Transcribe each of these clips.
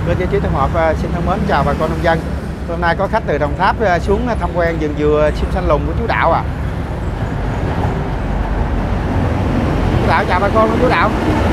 Bên Giải trí Tân Hợp xin thân mến chào bà con nông dân. Hôm nay có khách từ Đồng Tháp xuống tham quan vườn dừa sim xanh lùng của chú Đạo à. Chú Đạo chào bà con chú Đạo.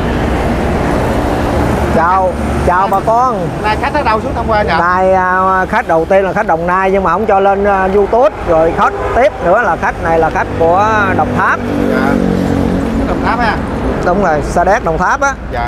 Chào bà con. Nay khách ở đâu xuống tham quan vậy? Nay khách đầu tiên là khách Đồng Nai nhưng mà không cho lên YouTube, rồi khách tiếp nữa là khách này là khách của Đồng Tháp. Dạ. Đồng Tháp ha. Đúng rồi, Sa Đéc Đồng Tháp á. Dạ.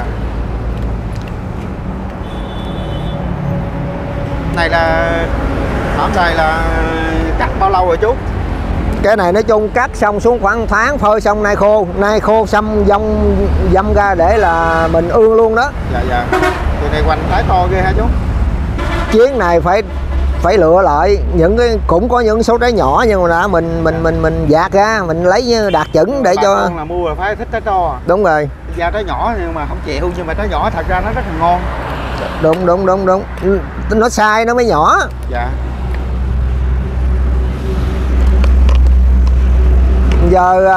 Này là hổm đây là cắt bao lâu rồi chú? Cái này nói chung cắt xong xuống khoảng 1 tháng, phơi xong nay khô xong dâm ra để là mình ương luôn đó. Dạ dạ. Từ này hoành thái to ghê hả chú? Chuyến này phải lựa lại những cái, cũng có những số trái nhỏ nhưng mà đã mình dạt ra, mình lấy đạt chuẩn để cho con là mua là phải thích trái to. Đúng rồi. Da trái nhỏ nhưng mà không chịu, nhưng mà trái nhỏ thật ra nó rất là ngon. Đúng. Nó sai nó mới nhỏ. Dạ. Giờ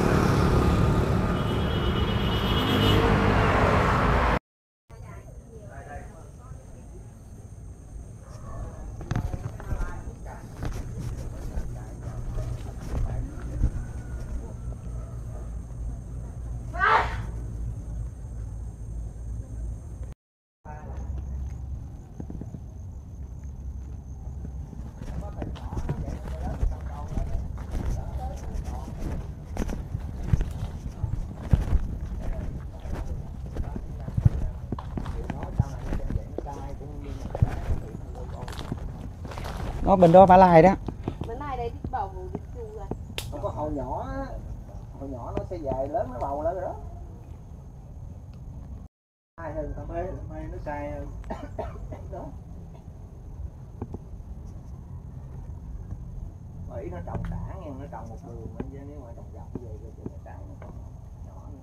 Nó bên đó phải lai đó. Bên này đây thích bầu thích chu rồi. nó có hồi nhỏ nó sẽ dài lớn, nó bầu lên rồi đó. Sai hơn tao mới nó sai hơn. Đó. Bởi nó trồng cả nghe, nó trồng một đường bên dưới, nếu mà trồng dọc như vậy thì nó trái nó còn nhỏ nữa.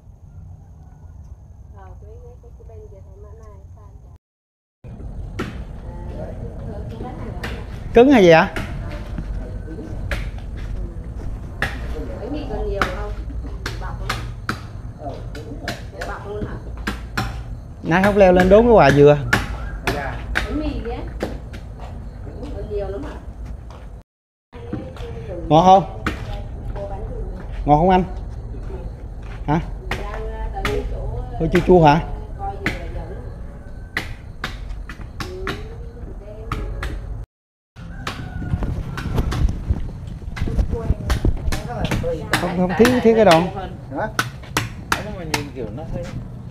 Cái bên kia thấy mã này sai. Cứng hay gì ạ? Bánh mì còn nhiều không? Bọc không? Bọc luôn hả? Nãy không leo lên đốn cái quà dừa. Bánh mì nhé. Còn nhiều lắm hả? Ngon không? Ngon không anh? Hả? Hơi chua chua hả? Không thiếu cái đoạn. Hả? Mà nhìn kiểu nó hơi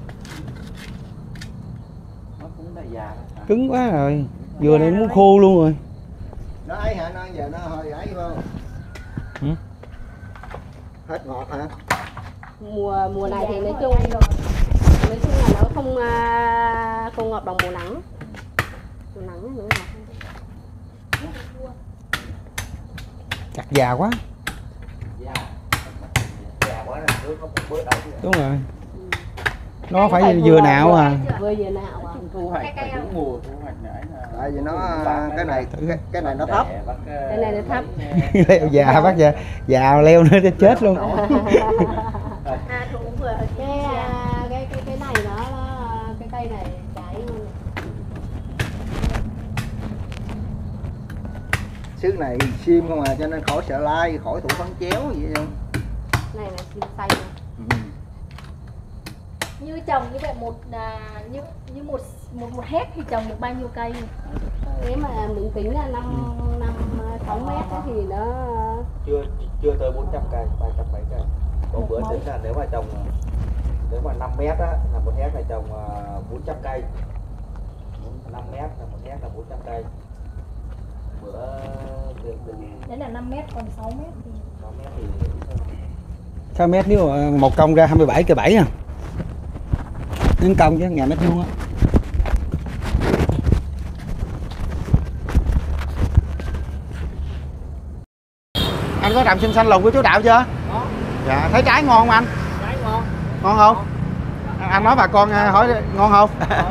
nó cũng đã già rồi. Cứng quá rồi. Dừa này muốn khô luôn rồi. Nó ấy hả? Nó giờ nó hơi ấy không? Ừ? Hết ngọt hả? Mùa này thì nói chung là nó không ngọt bằng mùa nắng. Mùa nắng nữa ngọt hơn. Chặt già quá. Đúng rồi. Nó phải dừa nạo à. Vừa dừa nạo à. Thu hoạch đúng mùa thu hoạch này là Tại vì nó cái này nó thấp. Cái này nó thấp. Leo già bác già leo nó chết luôn. Cái này nó cái cây này trái luôn. Xứ này sim không à, cho nên khỏi sợ lai, khỏi thủ phấn chéo vậy không. Này là sim xanh này. Như trồng như vậy như một héc thì trồng được bao nhiêu cây? Nếu mà mình tính là 6 mét thì nó chưa tới 400 cây, 370 cây. Còn bữa tính là nếu mà 5 mét á là một héc này trồng 400 cây. 5 mét là một héc là 400 cây. Bữa Đấy là 5 mét, còn 6 mét thì 6 mét thì 6 mét nếu một công ra 27 cây 7 à. Đến công chứ ngàn mét vuông á. Anh có trồng sim xanh lùng của chú Đạo chưa? có. Dạ, thấy trái ngon không anh? Trái ngon. Ngon không? Anh nói bà con hỏi ngon không?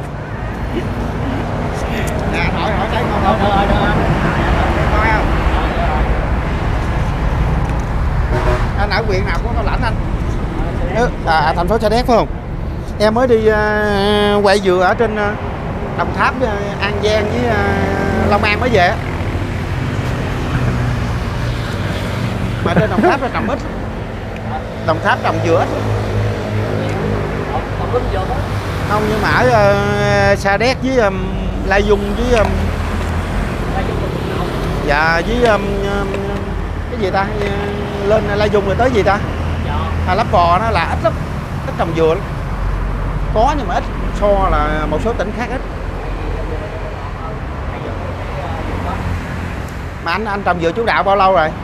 Nè, hỏi trái ngon không? Được rồi. Ngon không? Anh ở huyện nào của Cao Lãnh anh? Thành phố Sa Đéc phải không? Em mới đi quay dừa ở trên Đồng Tháp, An Giang với Long An mới về. Mà trên Đồng Tháp nó trồng ít. Đồng Tháp trồng dừa ít. Không, nhưng mà ở Sa Đéc với Lai Dung với dạ với cái gì ta, lên Lai Dung rồi tới gì ta, Lấp Vò nó là ít lắm, ít trồng dừa lắm. Có nhưng mà ít so là một số tỉnh khác ít. Mà anh trồng dừa chú Đạo bao lâu rồi?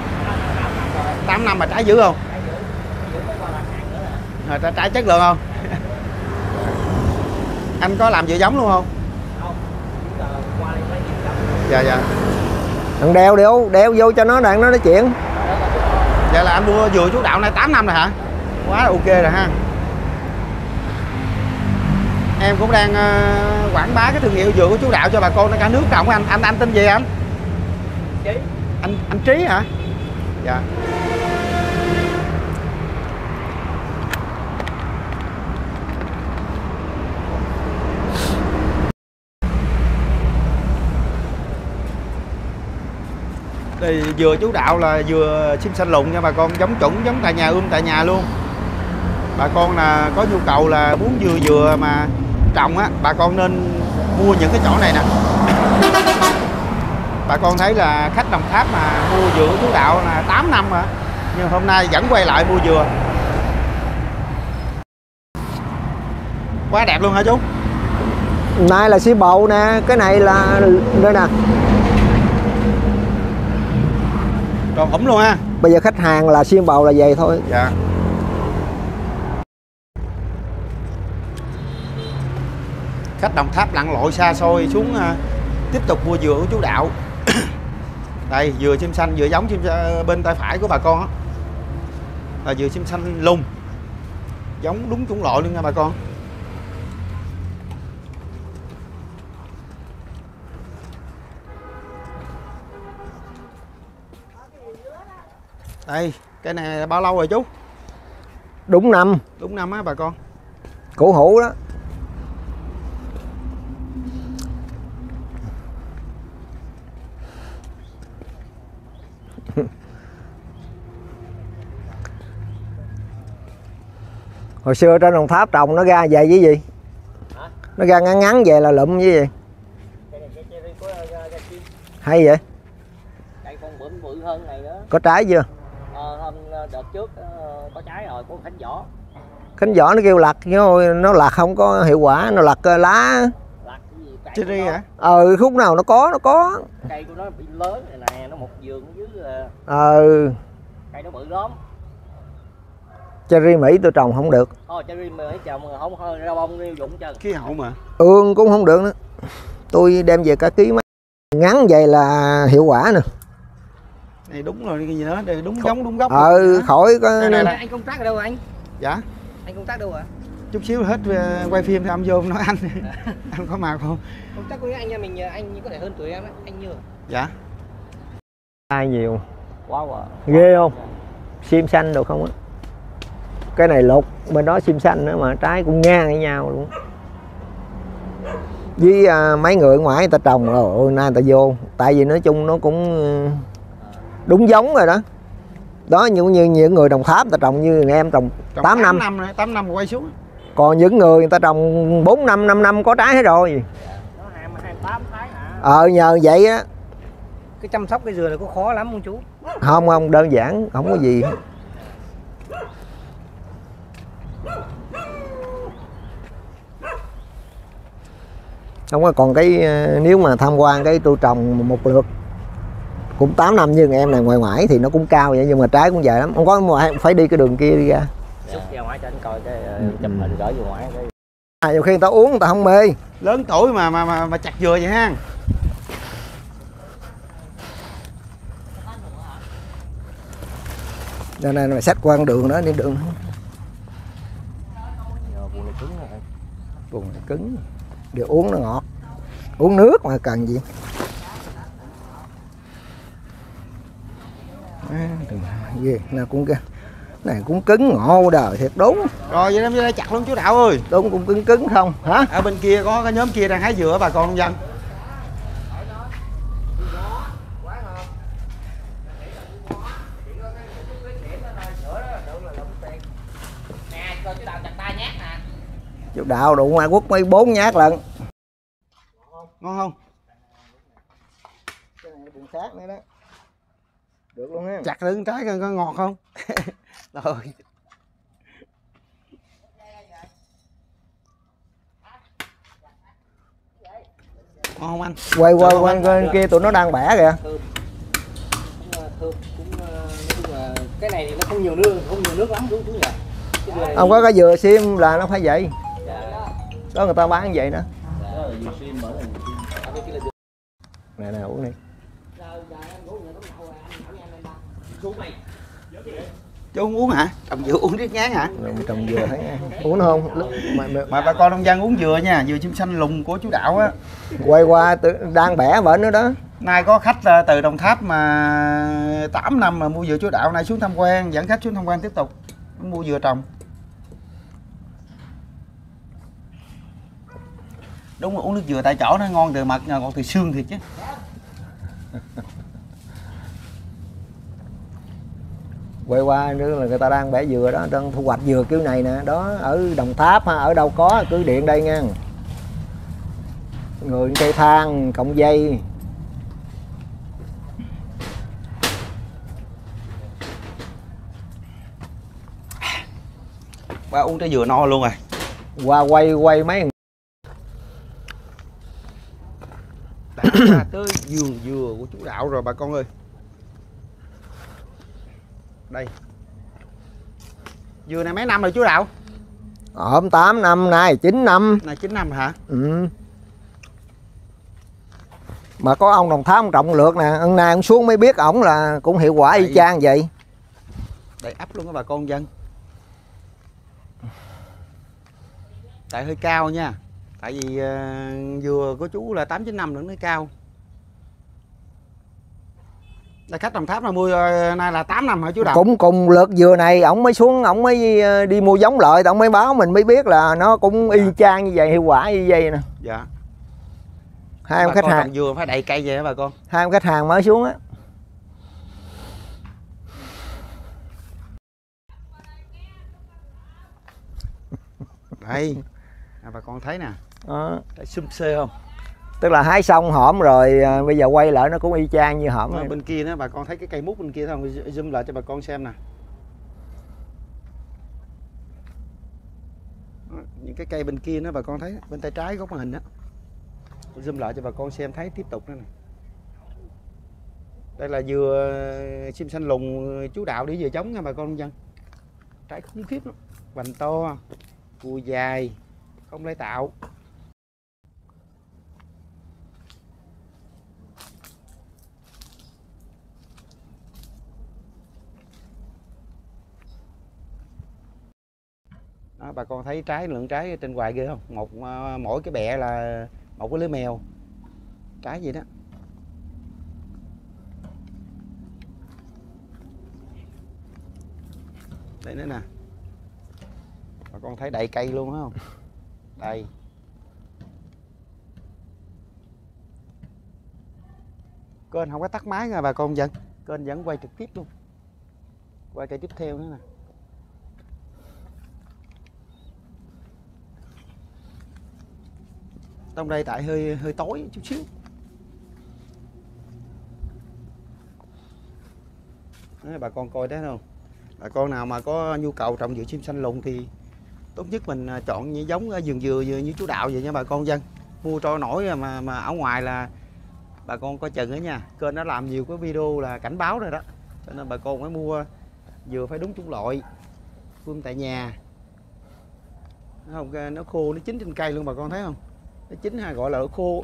8 năm mà trái dữ không? Trái chất lượng không? Anh có làm dừa giống luôn không? Dạ dạ. Thằng đeo vô cho nó đang nó nói chuyện. Vậy là anh mua dừa chú Đạo này 8 năm rồi hả? Quá ok rồi ha. Em cũng đang quảng bá cái thương hiệu dừa của chú Đạo cho bà con cả nước trồng. Anh tên gì anh? Trí. Anh Trí hả? Dạ. Đây dừa chú Đạo là dừa sim xanh lùn nha bà con, giống chuẩn, giống tại nhà, tại nhà luôn. Bà con là có nhu cầu là muốn dừa mà trồng á, bà con nên mua những cái chỗ này nè. Bà con thấy là khách Đồng Tháp mà mua dừa của chú Đạo là 8 năm rồi, nhưng hôm nay vẫn quay lại mua dừa. Quá đẹp luôn hả chú? Này là sim bầu nè, cái này là đây nè. Còn ủng luôn ha. Bây giờ khách hàng là sim bầu là vậy thôi. Dạ. Khách Đồng Tháp lặn lội xa xôi xuống tiếp tục mua dừa của chú Đạo. Đây dừa sim xanh, dừa giống sim bên tay phải của bà con á, là dừa sim xanh lùn, giống đúng chủng loại luôn nha bà con. Đây cái này bao lâu rồi chú? Đúng năm. Đúng năm á bà con. Cổ hủ đó. Hồi xưa trên Đồng Tháp trồng nó ra vậy với gì? Hả? Nó ra ngắn ngắn về là lụm với gì? Hay vậy? Cây con bướm bự hơn này nữa. Có trái chưa? Hôm đợt trước có trái rồi, có Khánh Võ. Khánh Võ nó kêu lặt, nó lặt không có hiệu quả, nó lặt lá. Lặt cái gì? Cherry hả? Khúc nào nó có. Cây của nó bị lớn này nè, nó một vườn dưới. Cây nó bự lắm. Cherry Mỹ tôi trồng không được. Cherry Mỹ trồng không hơi rau bông rêu dụng chân. Khí hậu mà. Ương cũng không được nữa. Tôi đem về cả ký mấy. Ngắn vậy là hiệu quả nè. Này đúng rồi cái gì đó, đây đúng giống đúng gốc. Khỏi có. Anh công tác ở đâu anh? Dạ. Anh công tác đâu hả? Chút xíu hết quay phim thì ông vô nói anh. Anh có mặt không? Công tác với anh mình, anh có thể hơn tuổi em đấy, anh như. Dạ. Ai nhiều. Wow. Ghê không? Sim xanh được không á? Cái này lục, bên đó sim xanh nữa mà trái cũng ngang với nhau luôn. Với mấy người ngoài người ta trồng rồi nay người ta vô, tại vì nói chung nó cũng đúng giống rồi đó. Đó như những người Đồng Tháp ta trồng như em trồng 8 năm. 8 năm quay xuống. Còn những người ta trồng 4 năm 5 năm có trái hết rồi. Nó 28 trái hả? Nhờ vậy á. Cái chăm sóc cái dừa này có khó lắm không chú? Không, đơn giản, không có gì. Không có, còn cái nếu mà tham quan cái tôi trồng một lượt cũng 8 năm như em này ngoài thì nó cũng cao vậy, nhưng mà trái cũng dài lắm, không có mà phải đi cái đường kia đi ra. Xúc ra ngoài cho anh coi cái chụp hình gửi vô ngoài cái. Nhiều khi người ta uống người ta không mê. Lớn tuổi mà chặt dừa vậy ha. Nên này mà xách qua con đường đó đi đường. Buồn này cứng rồi. Buồn này cứng. Để uống nó ngọt. Uống nước mà cần gì. Ghê, nào cũng kìa. Này cũng cứng ngộ đời thiệt đúng. Rồi vậy em chặt luôn chú Đạo ơi. Đúng cũng cứng không hả? Ở bên kia có cái nhóm kia đang hái dừa bà con nông dân. Chú Đạo đụng Ngoại Quốc mấy 4 nhát lận. Ngon không? Cái này bụng sát nữa đó. Được luôn ha. Chặt đứng trái coi có ngọt không? Rồi. Ngon không anh? Quay bên kia tụi nó đang bẻ kìa. Thơm cái này thì nó không nhiều nước lắm đúng nhỉ. Không có cái dừa xiêm là nó phải vậy. Đó người ta bán vậy đó. Nè uống đi. Chú không uống hả? Trồng dừa uống riết ngán hả? Trồng dừa thấy uống không? Mà bà con nông dân uống dừa nha, dừa chim xanh lùng của chú Đạo á. Quay qua đang bẻ bệnh nữa đó. Nay có khách từ Đồng Tháp mà 8 năm mà mua dừa chú Đạo, nay xuống tham quan, dẫn khách xuống tham quan tiếp tục mua dừa trồng. Đúng rồi, uống nước dừa tại chỗ nó ngon từ mật, còn từ xương thiệt chứ. Quay qua nữa là người ta đang bẻ dừa đó, đang thu hoạch dừa kiểu này nè, đó ở Đồng Tháp ha, ở đâu có cứ điện đây nha. Người cây thang cộng dây. Ba uống trái dừa no luôn rồi. Qua quay mấy đã ra tới vườn dừa của chú Đạo rồi bà con ơi. Đây. Dừa này mấy năm rồi chú Đạo? 8 năm nay, 9 năm. Này 9 năm hả? Ừ. Mà có ông Đồng Tháp ông trồng lượt nè, hôm nay ông xuống mới biết ổng là cũng hiệu quả y chang vậy. Đây ấp luôn các bà con dân. Tại hơi cao nha. Tại vì dừa của chú là 8-9 năm nữa nó cao. Là khách Đồng Tháp là mua nay là 8 năm hả chú Đạo? Cũng cùng lượt dừa này ổng mới xuống, ổng mới đi mua giống lợi, ổng mới báo mình mới biết là nó cũng y chang như vậy, hiệu quả như vậy nè. Dạ. Hai ông khách hàng dừa phải đầy cây vậy hả bà con? Hai ông khách hàng mới xuống á. Đây. Bà con thấy nè. Thấy xum xê không? Tức là hái xong hổm rồi bây giờ quay lại nó cũng y chang như hổm. Bên kia đó bà con thấy cái cây mút bên kia không? Zoom lại cho bà con xem nè. Những cái cây bên kia nó bà con thấy bên tay trái góc màn hình đó. Zoom lại cho bà con xem thấy tiếp tục nữa nè. Đây là dừa sim xanh lùng chú Đạo để dừa trống nha bà con dân. Trái khủng khiếp lắm. Vành to, cùi dài, không lấy tạo. Đó, bà con thấy lượng trái trên hoài ghê không? Mỗi cái bẹ là một cái lưới mèo. Trái gì đó. Đây nữa nè. Bà con thấy đầy cây luôn không? Đây. Kênh không có tắt máy nha bà con dân. Kênh vẫn quay trực tiếp luôn. Quay cây tiếp theo nữa nè. Trong đây tại hơi tối chút xíu. Đấy, bà con coi đấy không? Bà con nào mà có nhu cầu trồng dừa sim xanh lùng thì tốt nhất mình chọn những giống vườn dừa như chú Đạo vậy nha bà con dân. Mua trôi nổi mà ở ngoài là bà con coi chừng đó nha. Kênh đã làm nhiều cái video là cảnh báo rồi đó. Cho nên bà con phải mua dừa phải đúng chủng loại, phun tại nhà. Không nó khô nó chín trên cây luôn bà con thấy không? Nó chín ha, gọi là nó khô.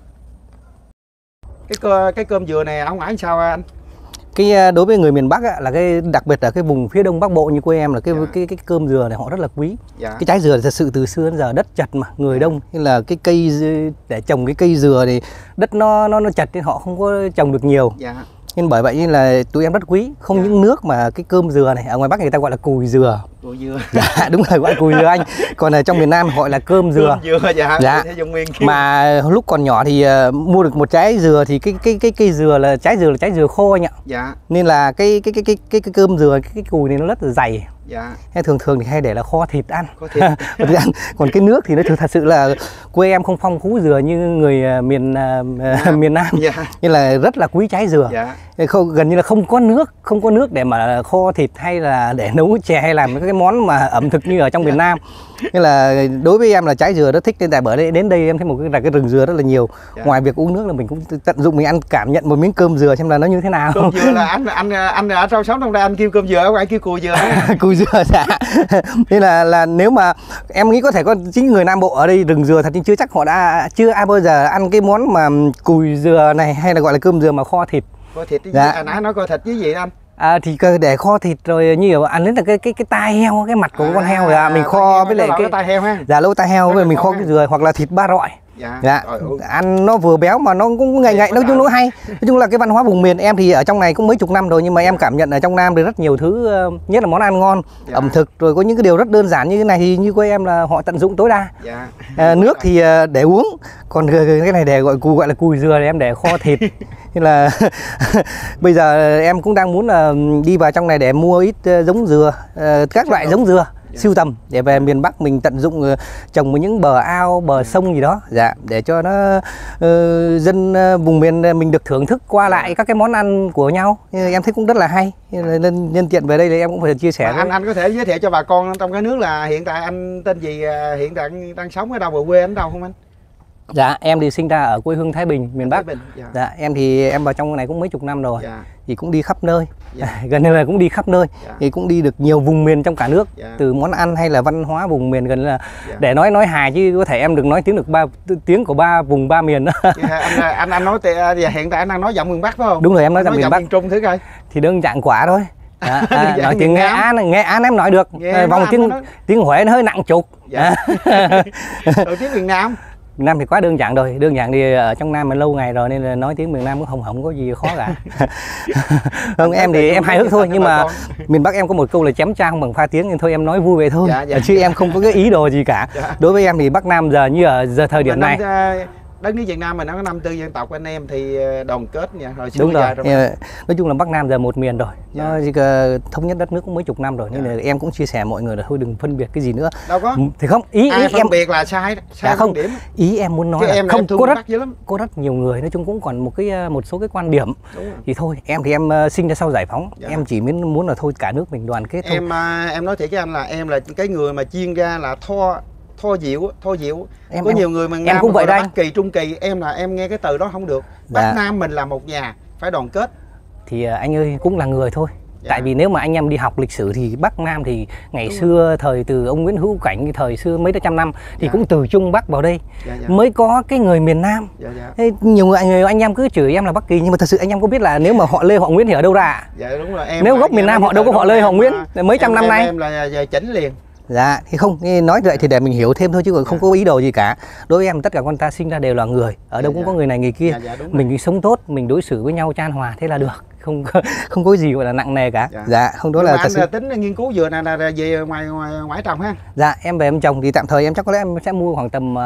Cái cơm dừa này ở ngoài sao anh? Cái đối với người miền Bắc á, là cái đặc biệt là cái vùng phía Đông Bắc Bộ như quê em là cái cơm dừa này họ rất là quý. Dạ. Cái trái dừa thật sự từ xưa đến giờ đất chật mà người đông, nên là cái cây để trồng cái cây dừa thì đất nó chật nên họ không có trồng được nhiều. Dạ. Nên bởi vậy nên là tụi em rất quý. Không những nước mà cái cơm dừa này, ở ngoài Bắc người ta gọi là cùi dừa. Cùi dừa. Dạ, đúng rồi, gọi là cùi dừa anh. Còn ở trong miền Nam gọi là cơm dừa. Cơm dừa, dạ. Dạ. Mà lúc còn nhỏ thì mua được một trái dừa thì cái cây dừa là trái dừa khô anh ạ. Dạ. Nên là cái cơm dừa, cái cùi này nó rất là dày. Dạ. Hay thường thì hay để là kho thịt ăn. Kho thịt. ăn. Còn cái nước thì nó thật sự là quê em không phong phú dừa như người miền Nam. Dạ. Nên là rất là quý trái dừa. Dạ. Không, gần như là không có nước để mà kho thịt hay là để nấu chè hay làm cái món mà ẩm thực như ở trong miền Nam. Nên là đối với em là trái dừa rất thích, nên tại bởi đây đến đây em thấy một cái rừng dừa rất là nhiều. Dạ. Ngoài việc uống nước là mình cũng tận dụng mình ăn, cảm nhận một miếng cơm dừa xem là nó như thế nào. Cơm dừa là anh ở trong sống trong đây anh kêu cơm dừa, không ai kêu cùi dừa. Cùi dừa, dạ. Nên là nếu mà em nghĩ có thể có chính người Nam Bộ ở đây rừng dừa thật, nhưng chưa chắc họ chưa ai bao giờ ăn cái món mà cùi dừa này, hay là gọi là cơm dừa mà kho thịt. Kho thịt cái dạ. gì? Nãy nói kho thịt với gì anh? Thì để kho thịt rồi như ăn đến là cái tai heo, cái mặt của con heo là mình kho với lại cái tai heo ha. dạ, lỗ tai heo với mình kho cái dừa, hoặc là thịt ba rọi. Dạ. Dạ. Ăn nó vừa béo mà nó cũng ngậy, nói chung nó hay. Nói chung là cái văn hóa vùng miền em thì ở trong này cũng mấy chục năm rồi, nhưng mà em cảm nhận ở trong Nam thì rất nhiều thứ, nhất là món ăn ngon, dạ. ẩm thực, rồi có những cái điều rất đơn giản như thế này thì như quê em là họ tận dụng tối đa. Dạ. Nước thì để uống, còn cái này để gọi là cùi dừa thì em để kho thịt. Nên là bây giờ em cũng đang muốn là đi vào trong này để mua ít giống dừa, các loại giống dừa. Sưu tầm để về miền Bắc mình tận dụng trồng những bờ ao, bờ sông gì đó, dạ, để cho nó dân vùng miền mình được thưởng thức qua lại các cái món ăn của nhau. Em thấy cũng rất là hay, nên nhân tiện về đây thì em cũng phải chia sẻ. Anh có thể giới thiệu cho bà con trong cái nước là hiện tại anh tên gì, hiện tại đang sống ở đâu và quê anh đâu không anh? Dạ, em thì sinh ra ở quê hương Thái Bình, miền Bắc. Dạ. Dạ, em thì em vào trong này cũng mấy chục năm rồi. Dạ. Thì cũng đi khắp nơi. Dạ. Gần như là cũng đi khắp nơi. Dạ. Thì cũng đi được nhiều vùng miền trong cả nước. Dạ. Từ món ăn hay là văn hóa vùng miền, gần như là dạ. để nói hài chứ có thể em được nói tiếng của ba vùng ba miền đó. Anh nói hiện tại anh đang nói giọng miền Bắc phải không? Đúng rồi, em nói giọng miền Bắc. Miền Trung thử coi. Thì đơn giản quả thôi. Nói tiếng Nghệ An em nói được. Vòng tiếng Huế nó hơi nặng trục. Dạ. Rồi tiếng miền Nam. Nam thì quá đơn giản rồi, đơn giản thì ở trong Nam mình lâu ngày rồi nên là nói tiếng miền Nam cũng không có gì khó cả. Không, em thì em hài hước thôi, nhưng mà miền Bắc em có một câu là chém cha không bằng pha tiếng, nên thôi em nói vui vậy thôi. Dạ, dạ. Chứ em không có cái ý đồ gì cả. Dạ. Đối với em thì Bắc Nam giờ như ở thời điểm này, đất nước Việt Nam mình nó có 54 dân tộc, anh em thì đoàn kết nha. Đúng rồi. Nói chung là Bắc Nam giờ một miền rồi. Dạ. Nó chỉ thống nhất đất nước cũng mấy chục năm rồi, nên là em cũng chia sẻ mọi người là thôi đừng phân biệt cái gì nữa. Đâu có. Thì không, ý phân em biệt là sai không điểm. Ý em muốn nói chứ là em không có rất nhiều người nói chung cũng còn một số cái quan điểm. Thì thôi, em thì em sinh ra sau giải phóng, dạ. Em chỉ muốn là thôi cả nước mình đoàn kết thôi. Em nói thiệt với anh là em là cái người mà chuyên ra là Thô diệu. Có nhiều người mà em cũng vậy đây. Bắc Kỳ, Trung Kỳ, em nghe cái từ đó không được. Bắc dạ. Nam mình là một nhà, phải đoàn kết. Thì anh ơi cũng là người thôi. Dạ. Tại vì nếu mà anh em đi học lịch sử thì Bắc Nam thì ngày đúng xưa rồi. Thời từ ông Nguyễn Hữu Cảnh thời xưa mấy trăm năm thì dạ. Cũng từ Trung Bắc vào đây dạ. Mới có cái người miền Nam. Dạ. Nhiều người anh em cứ chửi em là Bắc Kỳ, nhưng mà thật sự anh em có biết là nếu mà họ Lê họ Nguyễn thì ở đâu ra? Dạ đúng rồi. Nếu gốc miền Nam họ đâu có họ Lê họ Nguyễn mấy trăm năm nay. Em là giờ chỉnh liền. Dạ, thì không, nói vậy thì để mình hiểu thêm thôi chứ còn không có ý đồ gì cả. Đối với em tất cả con ta sinh ra đều là người, ở đâu cũng có người này người kia. Mình sống tốt, mình đối xử với nhau chan hòa thế là được. Không có gì gọi là nặng nề cả. Dạ, không đó là thật sự. Tính nghiên cứu dừa này là về ngoài trồng ha. Dạ, em về em trồng thì tạm thời em chắc có lẽ em sẽ mua khoảng tầm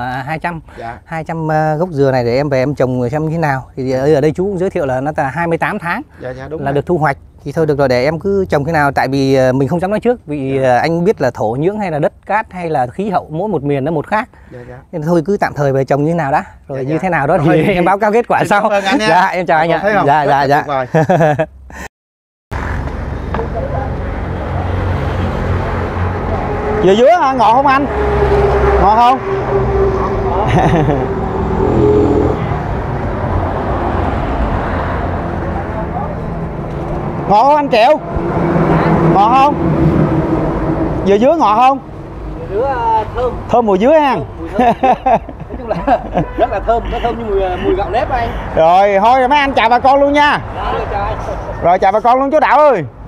200 gốc dừa này để em về em trồng xem như thế nào. Thì ở đây chú cũng giới thiệu là nó là 28 tháng là được thu hoạch. Thì thôi được rồi, để em cứ trồng thế nào, tại vì mình không dám nói trước, vì anh biết là thổ nhưỡng hay là đất cát hay là khí hậu mỗi một miền nó một khác. Nên thôi cứ tạm thời về trồng như nào đã, rồi như thế nào đó thì em báo cáo kết quả sau. Dạ, em chào anh ạ. Dạ. Dừa dứa hả? Ngọt không anh? Ngọt không? Ngọt không anh Triệu? Ngọt không? Dừa dứa ngọt không? Dừa dứa thơm. Thơm mùi dứa ha. Nói chung là rất là thơm, nó thơm như mùi gạo nếp anh. Rồi thôi mấy anh chào bà con luôn nha. Chào anh. Rồi chào bà con luôn chú Đạo ơi.